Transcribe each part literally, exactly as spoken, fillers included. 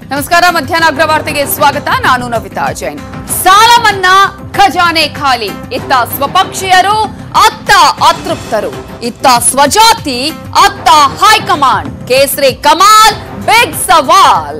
ನಮಸ್ಕಾರ, ಮಧ್ಯಾಹ್ನ ಅಗ್ರವಾರ್ತೆಗೆ ಸ್ವಾಗತ. ನಾನು ನವಿತಾ ಜೈನ್. ಸಾಲ ಮನ್ನಾ ಖಜಾನೆ ಖಾಲಿ. ಇತ್ತ ಸ್ವಪಕ್ಷೀಯರು, ಅತ್ತ ಅತೃಪ್ತರು. ಇತ್ತ ಸ್ವಜಾತಿ, ಅತ್ತ ಹೈಕಮಾಂಡ್. ಕೇಸರಿ ಕಮಾಲ್, ಬಿಗ್ ಸವಾಲ್.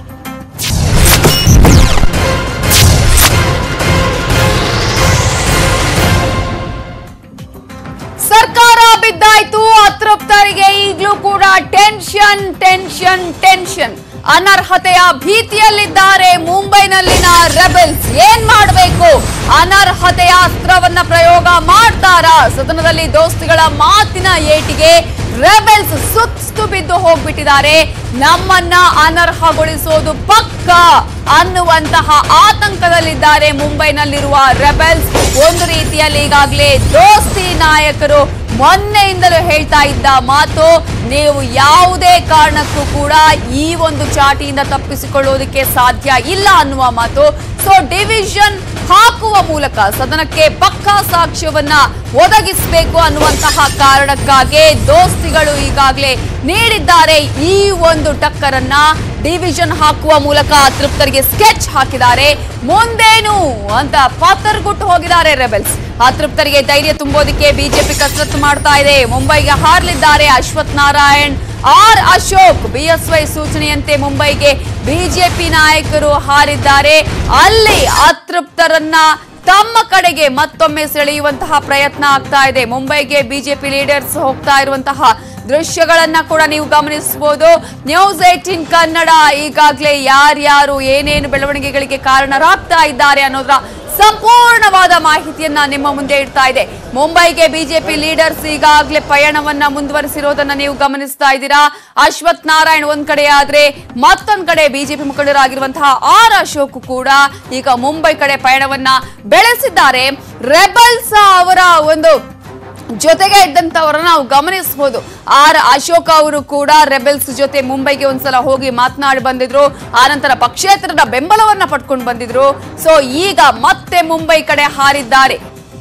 ಸರ್ಕಾರ ಬಿದ್ದಾಯ್ತು, ಅತೃಪ್ತರಿಗೆ ಈಗಲೂ ಕೂಡ ಟೆನ್ಷನ್ ಟೆನ್ಷನ್ ಟೆನ್ಷನ್. ಅನರ್ಹತೆಯ ಭೀತಿಯಲ್ಲಿದ್ದಾರೆ ಮುಂಬೈನಲ್ಲಿನ ರೆಬೆಲ್ಸ್. ಏನ್ ಮಾಡಬೇಕು? ಅನರ್ಹತೆಯ ಅಸ್ತ್ರವನ್ನ ಪ್ರಯೋಗ ಮಾಡ್ತಾರಾ? ಸದನದಲ್ಲಿ ದೋಸ್ತಿಗಳ ಮಾತಿನ ಏಟಿಗೆ ರೆಬೆಲ್ಸ್ ಸುತ್ತು ಬಿದ್ದು ಹೋಗ್ಬಿಟ್ಟಿದ್ದಾರೆ. ನಮ್ಮನ್ನ ಅನರ್ಹಗೊಳಿಸೋದು ಪಕ್ಕ ಅನ್ನುವಂತಹ ಆತಂಕದಲ್ಲಿದ್ದಾರೆ ಮುಂಬೈನಲ್ಲಿರುವ ರೆಬೆಲ್ಸ್. ಒಂದು ರೀತಿಯಲ್ಲಿ ಈಗಾಗಲೇ ದೋಸ್ತಿ ನಾಯಕರು ಮೊನ್ನೆಯಿಂದಲೂ ಹೇಳ್ತಾ ಇದ್ದ ಮಾತು, ನೀವು ಯಾವುದೇ ಕಾರಣಕ್ಕೂ ಕೂಡ ಈ ಒಂದು ಚಾಟಿಯಿಂದ ತಪ್ಪಿಸಿಕೊಳ್ಳೋದಕ್ಕೆ ಸಾಧ್ಯ ಇಲ್ಲ ಅನ್ನುವ ಮಾತು. ಸೊ ಡಿವಿಷನ್ ಹಾಕುವ ಮೂಲಕ ಸದನಕ್ಕೆ ಪಕ್ಕಾ ಸಾಕ್ಷ್ಯವನ್ನ ಒದಗಿಸಬೇಕು ಅನ್ನುವಂತಹ ಕಾರಣಕ್ಕಾಗಿ ದೋಸ್ತಿಗಳು ಈಗಾಗಲೇ ನೀಡಿದ್ದಾರೆ ಈ ಒಂದು ಟಕ್ಕರನ್ನ. ಡಿವಿಷನ್ ಹಾಕುವ ಮೂಲಕ ಅತೃಪ್ತರಿಗೆ ಸ್ಕೆಚ್ ಹಾಕಿದ್ದಾರೆ. ಮುಂದೇನು ಅಂತ ಪಾತರ್ಗುಟ್ಟು ಹೋಗಿದ್ದಾರೆ ರೆಬೆಲ್ಸ್. ಅತೃಪ್ತರಿಗೆ ಧೈರ್ಯ ತುಂಬೋದಕ್ಕೆ ಬಿಜೆಪಿ ಕಸರತ್ತು ಮಾಡ್ತಾ ಇದೆ. ಮುಂಬೈಗೆ ಹಾರಲಿದ್ದಾರೆ ಅಶ್ವಥ್ ನಾರಾಯಣ್, ಆರ್ ಅಶೋಕ್. ಬಿಎಸ್ವೈ ಸೂಚನೆಯಂತೆ ಮುಂಬೈಗೆ ಬಿಜೆಪಿ ನಾಯಕರು ಹಾರಿದ್ದಾರೆ. ಅಲ್ಲಿ ಅತೃಪ್ತರನ್ನ ತಮ್ಮ ಕಡೆಗೆ ಮತ್ತೊಮ್ಮೆ ಸೆಳೆಯುವಂತಹ ಪ್ರಯತ್ನ ಆಗ್ತಾ ಇದೆ. ಮುಂಬೈಗೆ ಬಿಜೆಪಿ ಲೀಡರ್ಸ್ ಹೋಗ್ತಾ ಇರುವಂತಹ ದೃಶ್ಯಗಳನ್ನ ಕೂಡ ನೀವು ಗಮನಿಸಬಹುದು. ನ್ಯೂಸ್ ಏಟೀನ್ ಕನ್ನಡ ಈಗಾಗಲೇ ಯಾರ್ಯಾರು ಏನೇನು ಬೆಳವಣಿಗೆಗಳಿಗೆ ಕಾರಣರಾಗ್ತಾ ಇದ್ದಾರೆ ಅನ್ನೋದ್ರ ಸಂಪೂರ್ಣವಾದ ಮಾಹಿತಿಯನ್ನ ನಿಮ್ಮ ಮುಂದೆ ಇಡ್ತಾ ಇದೆ. ಮುಂಬೈಗೆ ಬಿಜೆಪಿ ಲೀಡರ್ಸ್ ಈಗಾಗಲೇ ಪಯಣವನ್ನ ಮುಂದುವರಿಸಿರೋದನ್ನ ನೀವು ಗಮನಿಸ್ತಾ ಇದ್ದೀರಾ. ಅಶ್ವಥ್ ನಾರಾಯಣ್ ಒಂದ್ ಕಡೆ ಆದ್ರೆ ಮತ್ತೊಂದ್ ಕಡೆ ಬಿಜೆಪಿ ಮುಖಂಡರಾಗಿರುವಂತಹ ಆರ್ ಅಶೋಕ್ ಕೂಡ ಈಗ ಮುಂಬೈ ಕಡೆ ಪಯಣವನ್ನ ಬೆಳೆಸಿದ್ದಾರೆ. ರೆಬೆಲ್ಸ್ ಅವರ ಒಂದು ಜೊತೆಗೆ ಇದ್ದಂತವರನ್ನ ನಾವು ಗಮನಿಸಬಹುದು. ಆರ್ ಅಶೋಕ್ ಅವರು ಕೂಡ ರೆಬೆಲ್ಸ್ ಜೊತೆ ಮುಂಬೈಗೆ ಒಂದ್ಸಲ ಹೋಗಿ ಮಾತನಾಡಿ ಬಂದಿದ್ರು. ಆ ನಂತರ ಪಕ್ಷೇತರರ ಬೆಂಬಲವನ್ನ ಪಡ್ಕೊಂಡು ಬಂದಿದ್ರು. ಸೊ ಈಗ ಮತ್ತೆ ಮುಂಬೈ ಕಡೆ ಹಾರಿದ್ದಾರೆ.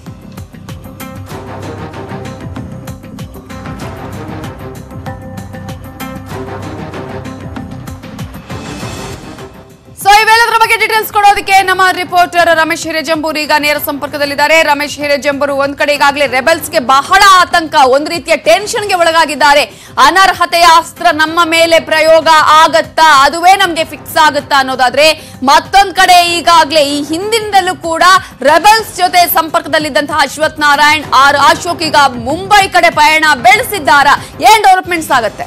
ಸೊ ಇವೆಲ್ಲದರ ಬಗ್ಗೆ ಡೀಟೇಲ್ಸ್ ಕೊಡೋದಕ್ಕೆ ನಮ್ಮ ರಿಪೋರ್ಟರ್ ರಮೇಶ್ ಹಿರೇಜಂಬೂರ್ ಈಗ ನೇರ ಸಂಪರ್ಕದಲ್ಲಿದ್ದಾರೆ. ರಮೇಶ್ ಹಿರೇಜಂಬೂರ್, ಒಂದ್ ಕಡೆ ಈಗಾಗಲೇ ರೆಬೆಲ್ಸ್ಗೆ ಬಹಳ ಆತಂಕ, ಒಂದು ರೀತಿಯ ಟೆನ್ಷನ್ಗೆ ಒಳಗಾಗಿದ್ದಾರೆ. ಅನರ್ಹತೆಯ ಅಸ್ತ್ರ ನಮ್ಮ ಮೇಲೆ ಪ್ರಯೋಗ ಆಗತ್ತಾ, ಅದುವೇ ನಮ್ಗೆ ಫಿಕ್ಸ್ ಆಗುತ್ತಾ ಅನ್ನೋದಾದ್ರೆ, ಮತ್ತೊಂದ್ ಕಡೆ ಈಗಾಗಲೇ ಈ ಹಿಂದಿನಿಂದಲೂ ಕೂಡ ರೆಬೆಲ್ಸ್ ಜೊತೆ ಸಂಪರ್ಕದಲ್ಲಿದ್ದಂತಹ ಅಶ್ವಥ್ ನಾರಾಯಣ್, ಆರ್ ಅಶೋಕ್ ಈಗ ಮುಂಬೈ ಕಡೆ ಪಯಣ ಬೆಳೆಸಿದ್ದಾರಾ? ಏನ್ ಡೆವಲಪ್ಮೆಂಟ್ಸ್ ಆಗುತ್ತೆ?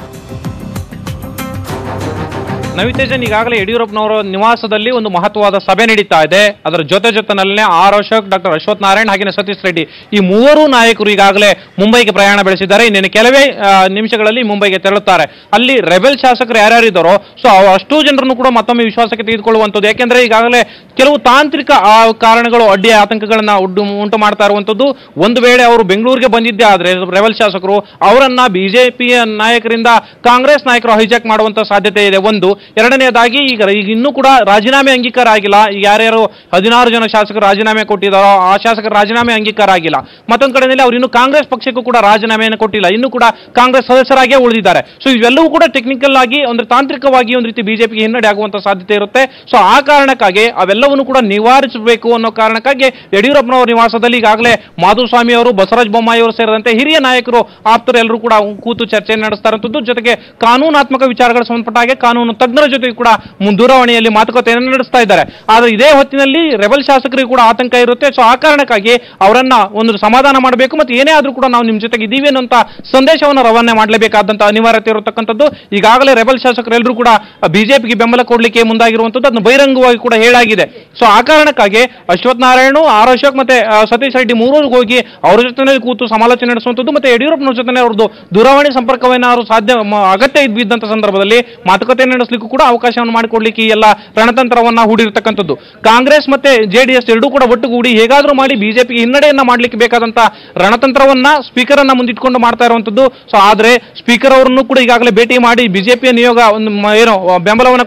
ನವಿತೇಜನ್, ಈಗಾಗಲೇ ಯಡಿಯೂರಪ್ಪನವರ ನಿವಾಸದಲ್ಲಿ ಒಂದು ಮಹತ್ವವಾದ ಸಭೆ ನಡೀತಾ ಇದೆ. ಅದರ ಜೊತೆ ಜೊತೆನಲ್ಲೇ ಆರ್ ಅಶೋಕ್, ಡಾಕ್ಟರ್ ಅಶ್ವಥ್ ನಾರಾಯಣ್ ಹಾಗೆ ಸತೀಶ್ ರೆಡ್ಡಿ, ಈ ಮೂವರು ನಾಯಕರು ಈಗಾಗಲೇ ಮುಂಬೈಗೆ ಪ್ರಯಾಣ ಬೆಳೆಸಿದ್ದಾರೆ. ಇನ್ನೇನು ಕೆಲವೇ ನಿಮಿಷಗಳಲ್ಲಿ ಮುಂಬೈಗೆ ತೆರಳುತ್ತಾರೆ. ಅಲ್ಲಿ ರೆಬೆಲ್ ಶಾಸಕರು ಯಾರ್ಯಾರಿದ್ದಾರೋ ಸೊ ಅಷ್ಟೂ ಜನರನ್ನು ಕೂಡ ಮತ್ತೊಮ್ಮೆ ವಿಶ್ವಾಸಕ್ಕೆ ತೆಗೆದುಕೊಳ್ಳುವಂಥದ್ದು. ಯಾಕೆಂದ್ರೆ ಈಗಾಗಲೇ ಕೆಲವು ತಾಂತ್ರಿಕ ಕಾರಣಗಳು ಅಡ್ಡಿ ಆತಂಕಗಳನ್ನ ಉಂಟು ಮಾಡ್ತಾ ಇರುವಂಥದ್ದು. ಒಂದು ವೇಳೆ ಅವರು ಬೆಂಗಳೂರಿಗೆ ಬಂದಿದ್ದೇ ಆದ್ರೆ ರೆಬೆಲ್ ಶಾಸಕರು ಅವರನ್ನ ಬಿಜೆಪಿಯ ನಾಯಕರಿಂದ ಕಾಂಗ್ರೆಸ್ ನಾಯಕರು ಹೈಜಾಕ್ ಮಾಡುವಂತ ಸಾಧ್ಯತೆ ಇದೆ. ಒಂದು ಎರಡನೇದಾಗಿ ಈಗ ಈಗ ಇನ್ನೂ ಕೂಡ ರಾಜೀನಾಮೆ ಅಂಗೀಕಾರ ಆಗಿಲ್ಲ. ಈಗ ಯಾರ್ಯಾರು ಹದಿನಾರು ಜನ ಶಾಸಕರು ರಾಜೀನಾಮೆ ಕೊಟ್ಟಿದ್ದಾರೋ ಆ ಶಾಸಕರ ರಾಜೀನಾಮೆ ಅಂಗೀಕಾರ ಆಗಿಲ್ಲ. ಮತ್ತೊಂದು ಕಡೆಯಲ್ಲಿ ಅವರು ಇನ್ನು ಕಾಂಗ್ರೆಸ್ ಪಕ್ಷಕ್ಕೂ ಕೂಡ ರಾಜೀನಾಮೆಯನ್ನು ಕೊಟ್ಟಿಲ್ಲ, ಇನ್ನು ಕೂಡ ಕಾಂಗ್ರೆಸ್ ಸದಸ್ಯರಾಗಿಯೇ ಉಳಿದಿದ್ದಾರೆ. ಸೊ ಇವೆಲ್ಲವೂ ಕೂಡ ಟೆಕ್ನಿಕಲ್ ಆಗಿ ಒಂದು ತಾಂತ್ರಿಕವಾಗಿ ಒಂದು ರೀತಿ ಬಿಜೆಪಿಗೆ ಹಿನ್ನಡೆ ಆಗುವಂತ ಸಾಧ್ಯತೆ ಇರುತ್ತೆ. ಸೊ ಆ ಕಾರಣಕ್ಕಾಗಿ ಅವೆಲ್ಲವನ್ನು ಕೂಡ ನಿವಾರಿಸಬೇಕು ಅನ್ನೋ ಕಾರಣಕ್ಕಾಗಿ ಯಡಿಯೂರಪ್ಪನವರ ನಿವಾಸದಲ್ಲಿ ಈಗಾಗಲೇ ಮಾಧುಸ್ವಾಮಿ ಅವರು, ಬಸವರಾಜ ಬೊಮ್ಮಾಯಿ ಅವರು ಸೇರಿದಂತೆ ಹಿರಿಯ ನಾಯಕರು, ಆಪ್ತರು ಎಲ್ಲರೂ ಕೂಡ ಕೂತು ಚರ್ಚೆ ನಡೆಸ್ತಾ ಇರುವಂತದ್ದು. ಜೊತೆಗೆ ಕಾನೂನಾತ್ಮಕ ವಿಚಾರಗಳ ಸಂಬಂಧಪಟ್ಟ ಹಾಗೆ ಕಾನೂನು ತಜ್ಞರ ಜೊತೆ ಕೂಡ ದೂರವಾಣಿಯಲ್ಲಿ ಮಾತುಕತೆಯನ್ನು ನಡೆಸ್ತಾ ಇದ್ದಾರೆ. ಆದರೆ ಇದೇ ಹೊತ್ತಿನಲ್ಲಿ ರೆಬೆಲ್ ಶಾಸಕರಿಗೆ ಕೂಡ ಆತಂಕ ಇರುತ್ತೆ. ಸೊ ಆ ಕಾರಣಕ್ಕಾಗಿ ಅವರನ್ನ ಒಂದು ಸಮಾಧಾನ ಮಾಡಬೇಕು ಮತ್ತು ಏನೇ ಆದ್ರೂ ಕೂಡ ನಾವು ನಿಮ್ ಜೊತೆಗೆ ಇದ್ದೀವಿ ಅನ್ನುವಂತ ಸಂದೇಶವನ್ನು ರವಾನೆ ಮಾಡಲೇಬೇಕಾದಂತ ಅನಿವಾರ್ಯತೆ ಇರತಕ್ಕಂಥದ್ದು. ಈಗಾಗಲೇ ರೆಬೆಲ್ ಶಾಸಕರೆಲ್ಲರೂ ಕೂಡ ಬಿಜೆಪಿಗೆ ಬೆಂಬಲ ಕೊಡ್ಲಿಕ್ಕೆ ಮುಂದಾಗಿರುವಂತದ್ದು, ಅದನ್ನು ಬಹಿರಂಗವಾಗಿ ಕೂಡ ಹೇಳಾಗಿದೆ. ಸೊ ಆ ಕಾರಣಕ್ಕಾಗಿ ಅಶ್ವಥ್ ನಾರಾಯಣ್, ಆರ್ ಅಶೋಕ್ ಮತ್ತೆ ಸತೀಶ್ ರೆಡ್ಡಿ ಮೂರೂರಿಗೆ ಹೋಗಿ ಅವರ ಜೊತೆ ಕೂತು ಸಮಾಲೋಚನೆ ನಡೆಸುವಂಥದ್ದು ಮತ್ತೆ ಯಡಿಯೂರಪ್ಪನ ಜೊತೆ ಅವ್ರದ್ದು ದೂರವಾಣಿ ಸಂಪರ್ಕವೇನಾದ್ರು ಸಾಧ್ಯ ಅಗತ್ಯ ಇದ್ದಂತ ಸಂದರ್ಭದಲ್ಲಿ ಮಾತುಕತೆ ನಡೆಸಲಿಕ್ಕೂ ಕೂಡ ಅವಕಾಶವನ್ನು ಮಾಡಿಕೊಡ್ಲಿಕ್ಕೆ ಈ ಎಲ್ಲ ರಣತಂತ್ರವನ್ನ ಹೂಡಿರತಕ್ಕಂಥದ್ದು. ಕಾಂಗ್ರೆಸ್ ಮತ್ತೆ ಜೆಡಿಎಸ್ ಎರಡೂ ಕೂಡ ಒಟ್ಟುಗೂಡಿ ಹೇಗಾದ್ರೂ ಮಾಡಿ ಬಿಜೆಪಿಗೆ ಹಿನ್ನಡೆಯನ್ನ ಮಾಡ್ಲಿಕ್ಕೆ ಬೇಕಾದಂತ ರಣತಂತ್ರವನ್ನ ಸ್ಪೀಕರ್ ಅನ್ನ ಮುಂದಿಟ್ಕೊಂಡು ಮಾಡ್ತಾ ಇರುವಂತದ್ದು. ಸೊ ಆದ್ರೆ ಸ್ಪೀಕರ್ ಅವರನ್ನು ಕೂಡ ಈಗಾಗಲೇ ಭೇಟಿ ಮಾಡಿ ಬಿಜೆಪಿಯ ನಿಯೋಗ ಒಂದು ಏನೋ ಬೆಂಬಲವನ್ನ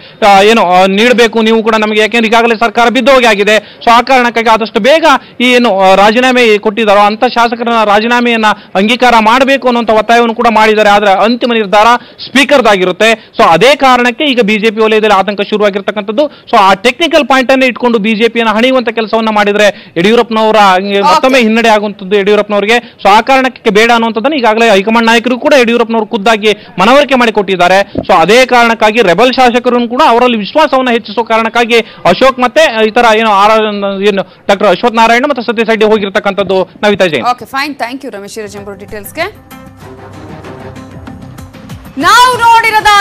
ಏನೋ ನೀಡಬೇಕು ನೀವು ಕೂಡ ನಮಗೆ, ಯಾಕೆಂದ್ರೆ ಈಗಾಗಲೇ ಸರ್ಕಾರ ಬಿದ್ದೋಗಿ ಆಗಿದೆ. ಸೊ ಆ ಕಾರಣಕ್ಕಾಗಿ ಆದಷ್ಟು ಬೇಗ ಈ ಏನು ರಾಜೀನಾಮೆ ಕೊಟ್ಟಿದ್ದಾರೋ ಅಂತ ಶಾಸಕರ ರಾಜೀನಾಮೆಯನ್ನ ಅಂಗೀಕಾರ ಮಾಡಬೇಕು ಅನ್ನುವಂತ ಒತ್ತಾಯವನ್ನು ಕೂಡ ಮಾಡಿದ್ದಾರೆ. ಆದ್ರೆ ಅಂತಿಮ ನಿರ್ಧಾರ ಸ್ಪೀಕರ್ದಾಗಿರುತ್ತೆ. ಸೊ ಅದೇ ಕಾರಣ ಕಾರಣಕ್ಕೆ ಈಗ ಬಿಜೆಪಿ ವಲಯದಲ್ಲಿ ಆತಂಕ ಶುರುವಾಗಿರ್ತಕ್ಕಂಥದ್ದು. ಸೊ ಆ ಟೆಕ್ನಿಕಲ್ ಪಾಯಿಂಟ್ ಅನ್ನೇ ಇಟ್ಕೊಂಡು ಬಿಜೆಪಿಯನ್ನು ಹಣಿಯುವಂತ ಕೆಲಸವನ್ನ ಮಾಡಿದ್ರೆ ಯಡಿಯೂರಪ್ಪನವರ ಮತ್ತೊಮ್ಮೆ ಹಿನ್ನಡೆ ಆಗುವಂತದ್ದು ಯಡಿಯೂರಪ್ಪನವರಿಗೆ. ಸೊ ಆ ಕಾರಣಕ್ಕೆ ಬೇಡ ಅನ್ನುವಂಥದ್ದನ್ನು ಈಗಾಗಲೇ ಹೈಕಮಾಂಡ್ ನಾಯಕರು ಕೂಡ ಯಡಿಯೂರಪ್ಪನವರು ಖುದ್ದಾಗಿ ಮನವರಿಕೆ ಮಾಡಿಕೊಟ್ಟಿದ್ದಾರೆ. ಸೊ ಅದೇ ಕಾರಣಕ್ಕಾಗಿ ರೆಬಲ್ ಶಾಸಕರು ಕೂಡ ಅವರಲ್ಲಿ ವಿಶ್ವಾಸವನ್ನ ಹೆಚ್ಚಿಸುವ ಕಾರಣಕ್ಕಾಗಿ ಅಶೋಕ್ ಮತ್ತೆ ಇತರ ಏನು ಏನು ಡಾಕ್ಟರ್ ಅಶ್ವಥ್ ನಾರಾಯಣ ಮತ್ತೆ ಸತೀಶ್ ರೆಡ್ಡಿ ಹೋಗಿರ್ತಕ್ಕಂಥದ್ದು. Navita Jain. Okay fine, thank you Ramesh Rajampur ಡೀಟೇಲ್ಸ್ಗೆ. ನಾವು ನೋಡಿರದ